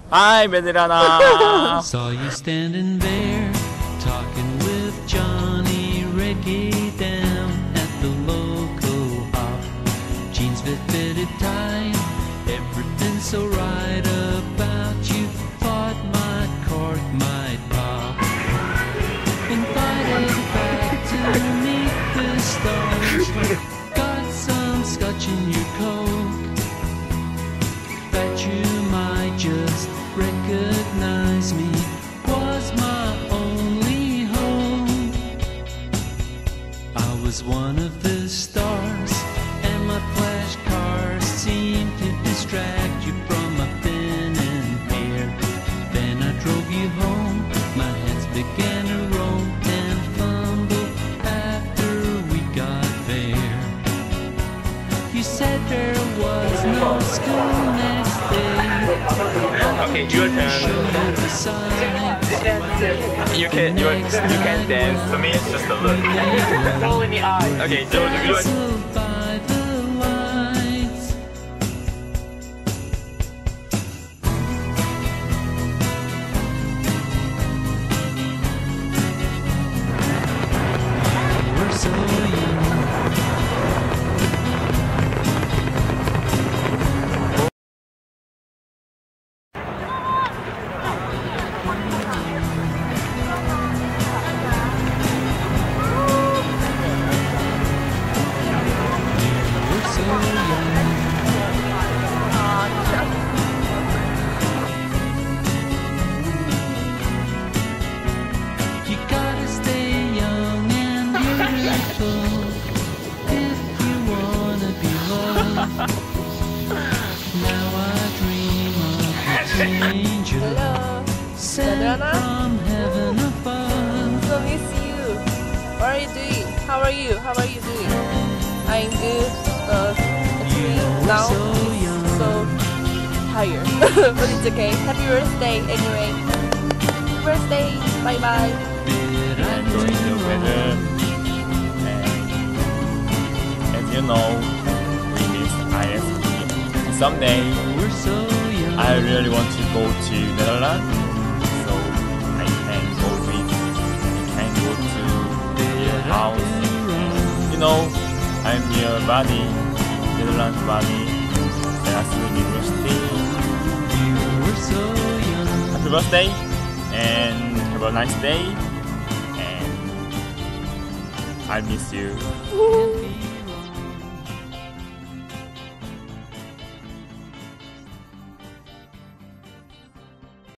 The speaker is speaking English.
Hi, Vedrana. Saw you standing there, talking with Johnny Ricky down at the local op. Jeans fitted tight, everything so right about you. Thought my cork might pop. Invited back to meet the stars. Got some scotch in your coat. Bet you might just recognize me. Was my only hope. I was one of the stars, and my flashcards seemed to distract you from my thinning hair. Then I drove you home, my hands began to roam and fumble after we got there. You said there was no school next day. Okay, your turn. You can dance. To me, it's just a look. Roll in the eye. Okay, so do it. By the lights. We're so young. You gotta stay young and beautiful if you wanna be loved. Now I dream of an angel sent Vedrana? from heaven above. So miss you. What are you doing? How are you? How are you doing? I'm good. Actually now it's so tired, but it's okay. Happy birthday anyway. Happy birthday. Bye bye. Enjoying the weather. And as you know, we miss ISP. Someday, We're so young. I really want to go to Netherlands, so I can go to your house. You know, I'm near Bali, Netherlands, Bali, that's University. We're so young. Happy birthday, and have a nice day, and I miss you. Happy